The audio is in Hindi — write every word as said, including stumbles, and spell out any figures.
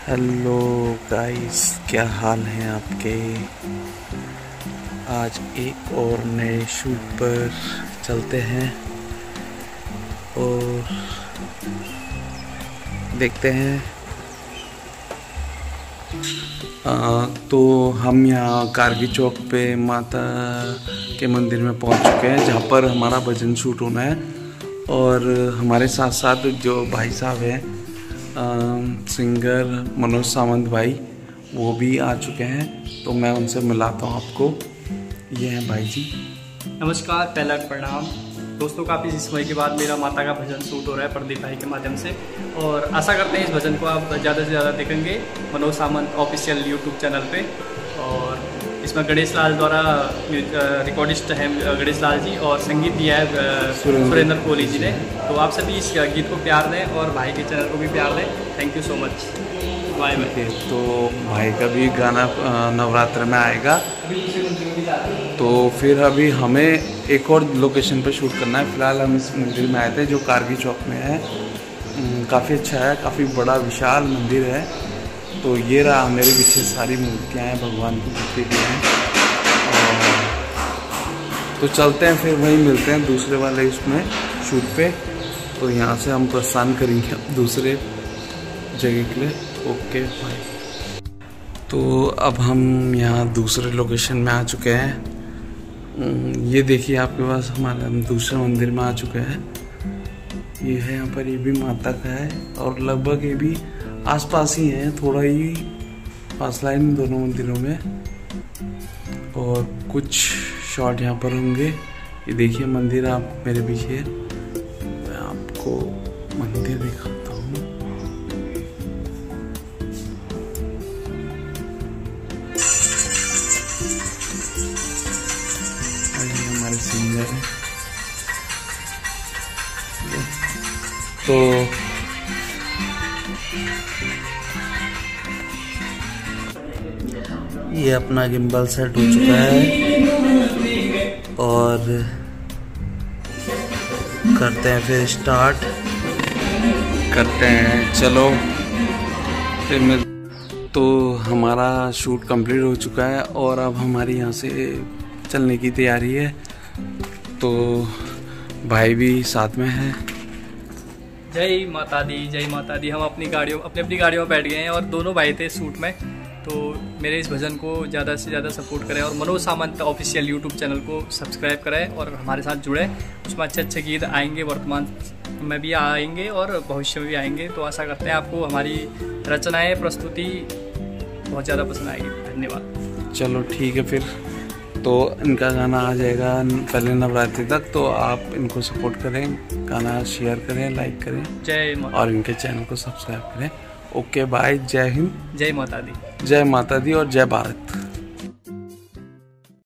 हेलो गाइस, क्या हाल हैं आपके। आज एक और नए शूट पर चलते हैं और देखते हैं। आ, तो हम यहाँ कारगी चौक पे माता के मंदिर में पहुँच चुके हैं, जहाँ पर हमारा भजन शूट होना है। और हमारे साथ साथ जो भाई साहब हैं, सिंगर मनोज सावंत भाई, वो भी आ चुके हैं। तो मैं उनसे मिलाता हूँ आपको। ये हैं भाई जी। नमस्कार, पहला प्रणाम दोस्तों। काफ़ी समय के बाद मेरा माता का भजन शूट हो रहा है प्रदीप भाई के माध्यम से, और आशा करते हैं इस भजन को आप ज़्यादा से ज़्यादा देखेंगे Manoj Sawant official YouTube channel पे। और इसमें गणेश लाल द्वारा रिकॉर्डिस्ट हैं गणेश लाल जी, और संगीत दिया है सुरेंद्र कोहली जी ने। तो आप सभी इस गीत को प्यार दें और भाई के चैनल को भी प्यार दें। Thank you so much. Bye bye. तो भाई का भी गाना नवरात्र में आएगा। तो फिर अभी हमें एक और लोकेशन पे शूट करना है। फिलहाल हम इस मंदिर में आए थे जो कारगी चौक में है। काफ़ी अच्छा है, काफ़ी बड़ा विशाल मंदिर है। तो ये रहा, मेरे पीछे सारी मूर्तियाँ हैं, भगवान की मूर्ति भी हैं। तो चलते हैं, फिर वहीं मिलते हैं दूसरे वाले इसमें शूट पे। तो यहाँ से हम प्रस्थान करेंगे दूसरे जगह के लिए। ओके भाई। तो अब हम यहाँ दूसरे लोकेशन में आ चुके हैं। ये देखिए आपके पास, हमारे हम दूसरे मंदिर में आ चुके हैं। ये है यहाँ पर, ये भी माता का है और लगभग ये भी आसपास ही है, थोड़ा ही फासला है इन दोनों मंदिरों में। और कुछ शॉट यहाँ पर होंगे। ये देखिए मंदिर आप मेरे पीछे, मैं आपको मंदिर दिखाता हूँ। ये हमारे सिंगर हैं। तो ये अपना गिम्बल सेट हो चुका है और करते हैं फिर स्टार्ट करते हैं। चलो फिर मिल। तो हमारा शूट कंप्लीट हो चुका है और अब हमारी यहाँ से चलने की तैयारी है। तो भाई भी साथ में है। जय माता दी, जय माता दी। हम अपनी गाड़ियों अपनी अपनी गाड़ियों में बैठ गए हैं और दोनों भाई थे शूट में। तो मेरे इस भजन को ज़्यादा से ज़्यादा सपोर्ट करें और Manoj Sawant official YouTube channel को सब्सक्राइब करें और हमारे साथ जुड़े। उसमें अच्छे अच्छे गीत आएंगे, वर्तमान में भी आएंगे और भविष्य में भी आएंगे। तो आशा करते हैं आपको हमारी रचनाएं, प्रस्तुति बहुत ज़्यादा पसंद आएगी। धन्यवाद। चलो ठीक है फिर। तो इनका गाना आ जाएगा पहले नवरात्रि तक। तो आप इनको सपोर्ट करें, गाना शेयर करें, लाइक करें, जय माता, और इनके चैनल को सब्सक्राइब करें। Okay bye. जय हिंद, जय माता दी। जय माता दी और जय भारत।